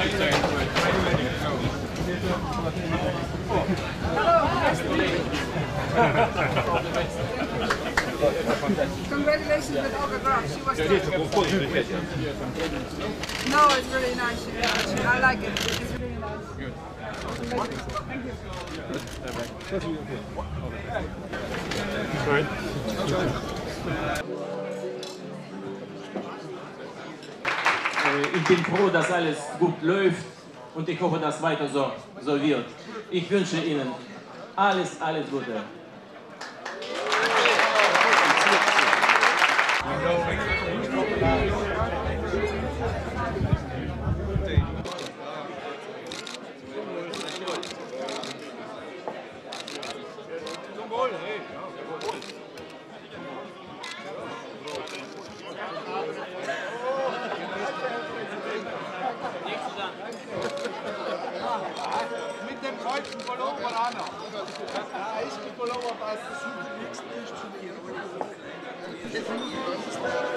Congratulations with autograph. She was No, it's really nice. I like it. It's really nice. Good. Thank Ich bin froh, dass alles gut läuft und ich hoffe, dass weiter so wird. Ich wünsche Ihnen alles Gute. Mit dem deutschen Pullover auch noch. Das Pullover passt, das ist nichts zu dir.